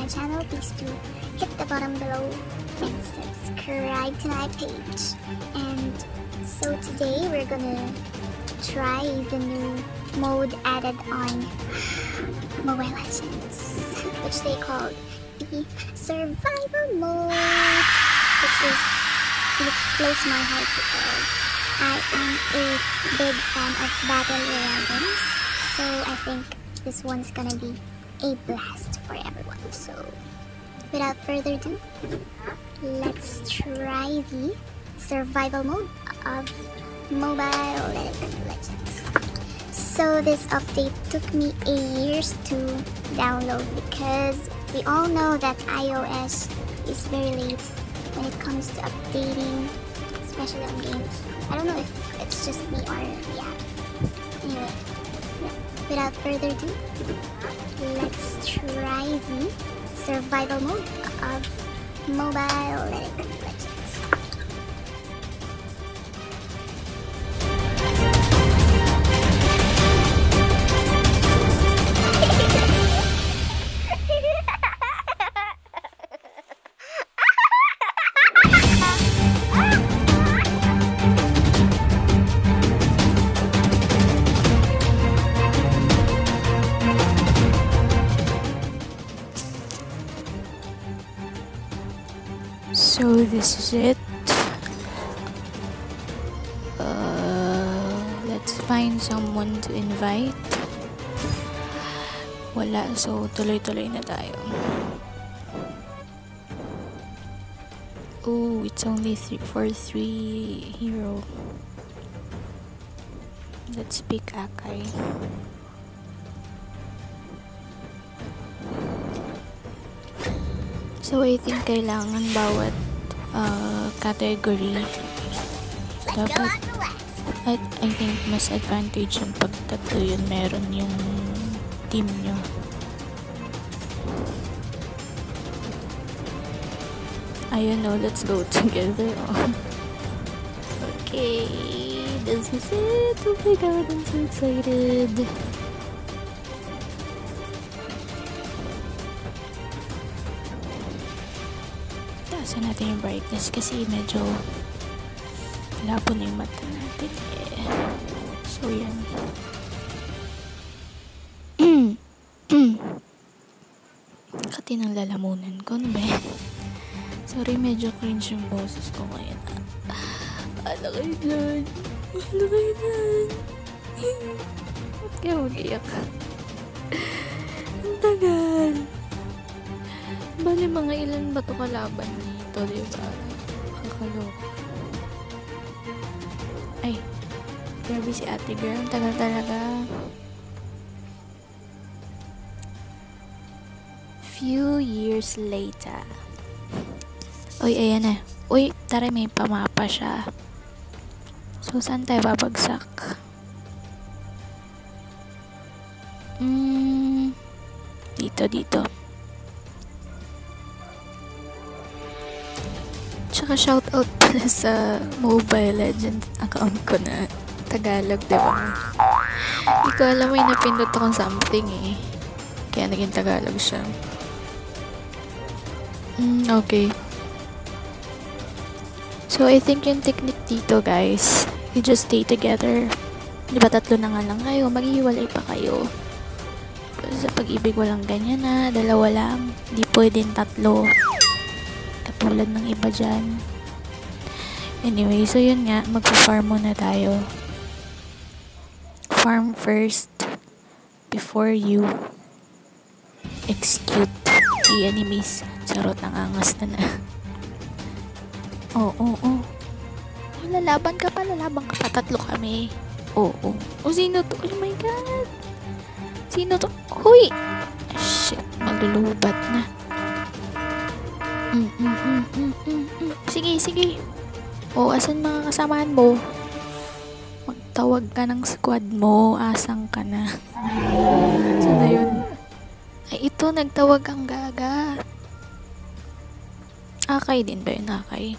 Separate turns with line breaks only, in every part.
my channel, please do hit the button below and subscribe to my page. And so today we're gonna try the new mode added on Mobile Legends, which they called the Survival Mode, which blows my heart because I am a big fan of Battle Royale games, so I think this one's gonna be a blast for everyone. So without further ado, let's try the survival mode of Mobile Legends. So this update took me years to download because we all know that iOS is very late when it comes to updating, especially on games. I don't know if it's just me or yeah. Anyway, without further ado, let's try the survival mode of Mobile Legends.
So this is it. Let's find someone to invite. Wala, so tuloy-tuloy na tayo. Oh, it's only 3 hero. Let's pick Akai. So I think kailangan bawat category dapat, at I think mas advantage yung pag tatlo yun meron yung team nyo. Ayun, no, let's go together. Okay, this is it. Oh my god, I'm so excited. Taasan natin yung brightness kasi medyo labo na yung mata natin eh. So yan. Kati ng lalamunan ko, no ba? Sorry, medyo cringe yung boses ko ngayon. Ano kayo dyan? Ano kayo dyan? Ba't kaya mag-iyak? Ang tagal. Bali, mga ilan ba ito kalaban dito, diba? Kakaloka. Ay, grabe si ate girl. Ang tagal talaga. Few years later. Uy, ayan na. Uy, tara, may pamapa siya. So, saan tayo babagsak? Dito. Tsaka shoutout pala sa Mobile Legends account ko na Tagalog, diba? Hindi ko alam, may napindot akong something eh. Kaya naging Tagalog siya. Okay. So, I think yung technique dito, guys, you just stay together. Diba, tatlo na nga lang kayo, maghihiwalay pa kayo. Sa pag-ibig, walang ganyan na, dalawa lang. Di pwedeng tatlo. Katulad ng iba dyan. Anyway, so yun nga, magpa-farm muna tayo. Farm first before you execute the enemies. Charot, ng angas na. Oo. Lalaban ka pa. Tatlo kami. Oo. O, sino to? Oh my god. Sino to? Huy! Shit, maglulubat na. Sige. O, asan mga kasamahan mo? Magtawag ka ng squad mo. Asang ka na. Saan na yun? Ay, ito, nagtawag ang gaga. Akai din ba yun? Akai.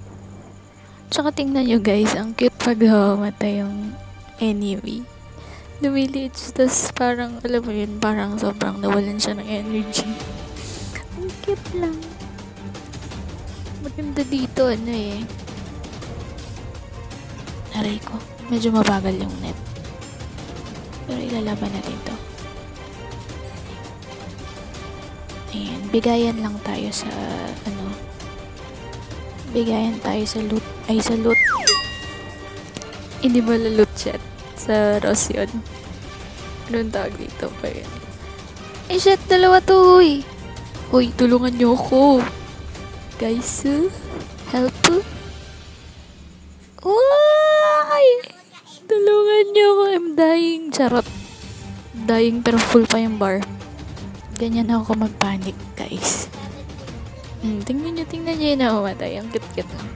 Tsaka tingnan nyo guys, ang cute pag matay yung enemy. lumiliit siya, tas parang, alam mo yun, parang sobrang nawalan siya ng energy. Ang cute lang. Maganda dito, ano eh. Aray ko, medyo mabagal yung net. Pero ilalaban natin to. Ayan, bigayan lang tayo sa, bigayan tayo sa loot. Ay, sa loot. Hindi ba loot chat? Sa Ross yun. Anong tawag dito pa yun? Eh, shit, dalawa to, uy. Uy, tulungan niyo ako. Guys, help. Uy! Tulungan niyo ako. I'm dying. Charot. Dying pero full pa yung bar. Ganyan ako mag-panic, guys. Tingnan niyo yung namamatay. Ang cute-cute lang.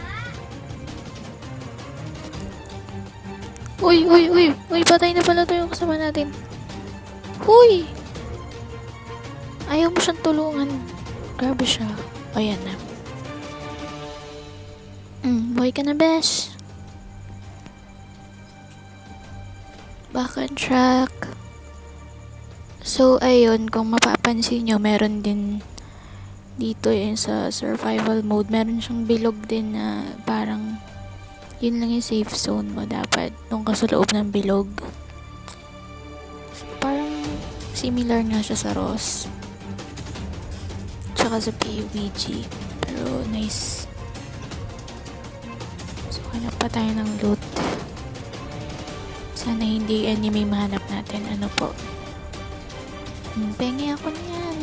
Uy, patay na pala to yung kasama natin. Uy! Ayaw mo siyang tulungan. Grabe siya. Ayan na. Buhay ka na, besh. Back on track. So, ayun, kung mapapansin nyo, meron din dito yun sa survival mode. Meron siyang bilog din na parang yun lang yung safe zone mo dapat nung ka sa loob ng bilog. So, parang similar nga siya sa Ross tsaka sa PUBG, pero nice. So hanap pa tayo ng loot. Sana hindi enemy mahanap natin. Ano po, pengi ako niyan.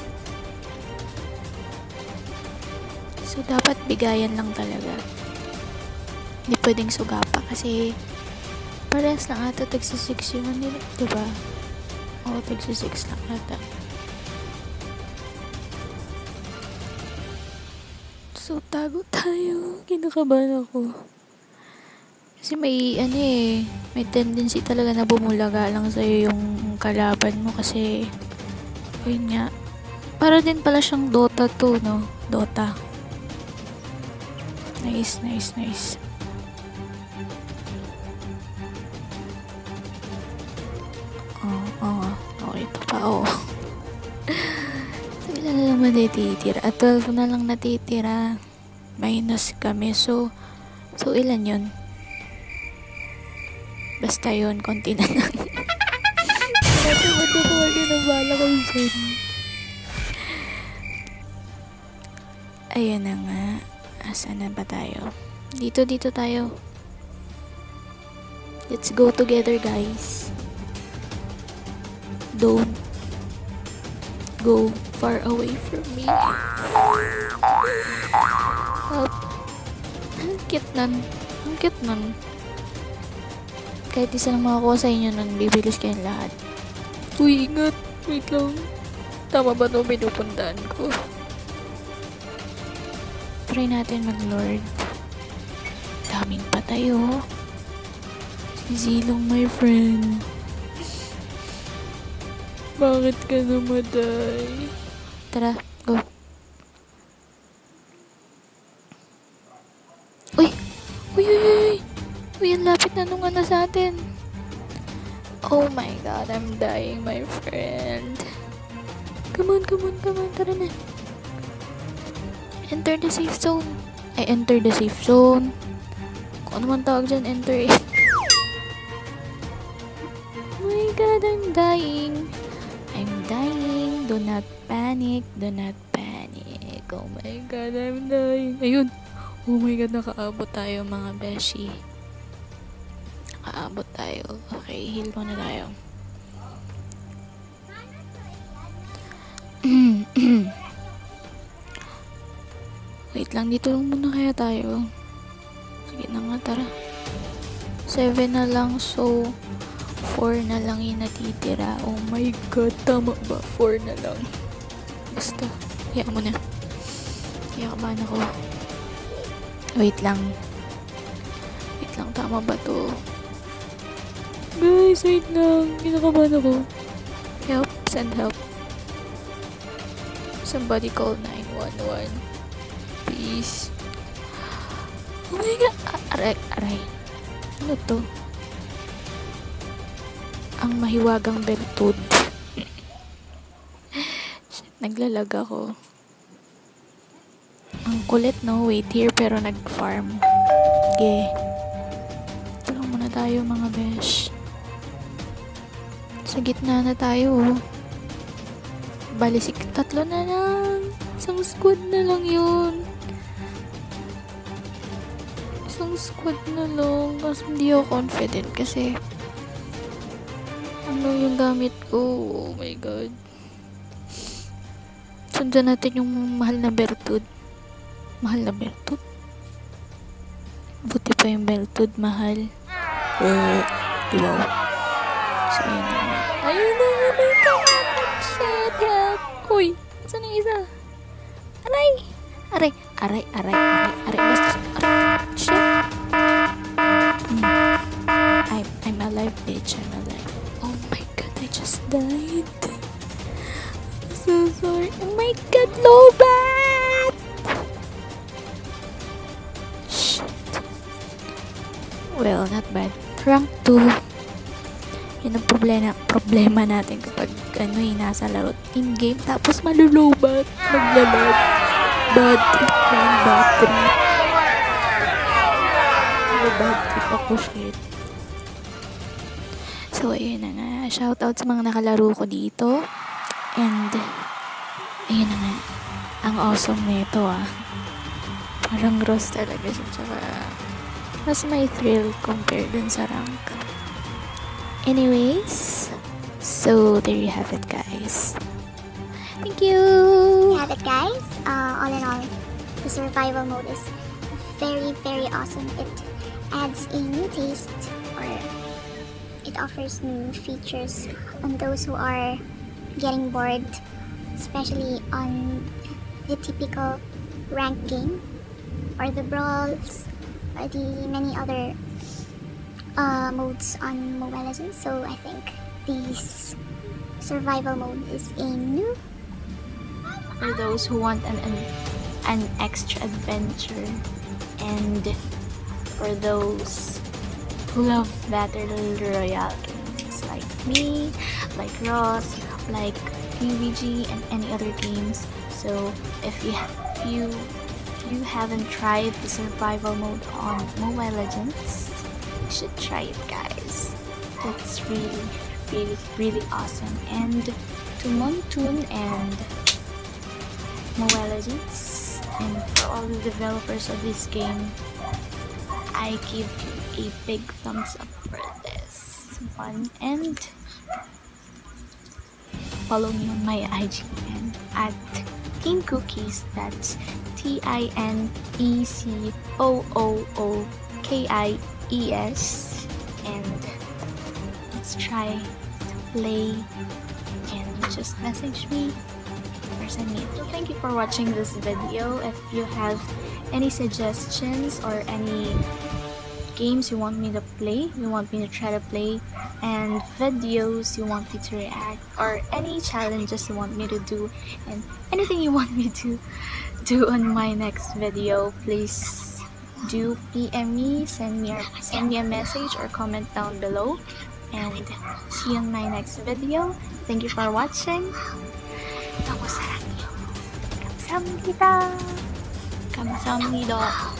So dapat bigayan lang talaga. Hindi pwedeng sugapa kasi parehas lang ata tagsi-6 yung nila, diba? Oo, tagsi-6 lang ata. So, tago tayo. Kinakabahan ako. Kasi may, may tendency talaga na bumulaga lang sa'yo yung kalaban mo kasi, yun nga. Para din pala siyang Dota 2, no? Dota. Nice. Okay, ito pa, So, ilan na lang natitira? At 12 na lang natitira. Minus kami. So ilan yun? Basta yun, konti na lang. Nabala ko dyan. Ayun na nga. Asan na ba tayo? Dito tayo. Let's go together, guys. Don't go far away from me. Help. Ang cute nun. Kahit isa lang makakuha sa inyo nun, bibilis kayong lahat. Uy, ingat. Wait lang. Tama ba ito pinupuntaan ko? Try natin mag-lord. Daming patay, oh. Si Zilong, my friend. Bakit ka namatay? Tara, go. Uy, ang lapit na nung sa atin. Oh my god, I'm dying, my friend. Come on, tara na. Enter the safe zone. Enter the safe zone. Kung ano man tawag dyan, enter it. Oh my god, I'm dying. Do not panic. Oh my god, I'm dying. Ayun. Oh my god, nakaabot tayo mga beshi. Okay, heal muna tayo. Wait lang, dito lang muna kaya tayo. Sige na nga, tara. 7 na lang, so 4 na lang yung natitira. Oh my god, tama ba? 4 na lang. Basta, hiya mo na. Kiyakabahan ako. Wait lang, tama ba to? Guys, wait lang. Kinakabahan ako. Help, send help. Somebody call 911. Please. Oh my god. Aray. Ano to? ang mahiwagang bertud. Shit, naglalag ako. Ang kulit, no? Wait here, pero nag-farm. Okay. Ito lang muna tayo, mga besh. Sa gitna na tayo, oh. Balisik, 3 na lang. Isang squad na lang yun. Isang squad na lang. Kasi hindi ako confident kasi ano yung gamit ko. Oh my god. Sundan natin yung mahal na bertud. Mahal na bertud? Buti pa yung bertud mahal. Wow. So, ayun na nga. Ayun na nga. May kamakan. Shit, help. Uy, saan yung isa? Aray. Aray. Aray. Aray. Aray. Aray. Basta. Aray. Shit. I'm alive, bitch. I'm alive. Oh my god, I just died. I'm so sorry. Oh my god, Lobat! Well, not bad. Rank 2. Yun ang problema natin kapag nasa laro in-game tapos malulobat. Maglalag. Bad trip man, bad trip. Bad trip ako, shit. So, ayun na nga. Shoutout sa mga nakalaro ko dito. And, ayun na nga. Ang awesome nito, ah. Parang Ross talaga siya. Tsaka, mas may thrill compared dun sa rank. Anyways, so there you have it, guys. Thank you!
You have it, guys. All in all, the survival mode is very, very awesome. It adds a new taste, or it offers new features on those who are getting bored, especially on the typical rank game, or the brawls, or the many other modes on Mobile Legends. So I think this survival mode is a new
for those who want an extra adventure, and for those who love battle royale games like me, like Ross, like PUBG, and any other games. So if you haven't tried the survival mode on Mobile Legends, you should try it, guys. It's really, really, really awesome. And to Montoon and Mobile Legends, and for all the developers of this game, I give you a big thumbs up for this one. And follow me on my IGN at Team Cookies. That's TINECOOOKIES, and let's try to play. And just message me or send me. So thank you for watching this video. If you have any suggestions or any games you want me to play, you want me to try to play, and videos you want me to react, or any challenges you want me to do, and anything you want me to do on my next video, please do PM me, send me a message or comment down below, and see you on my next video. Thank you for watching. 감사합니다. 감사합니다.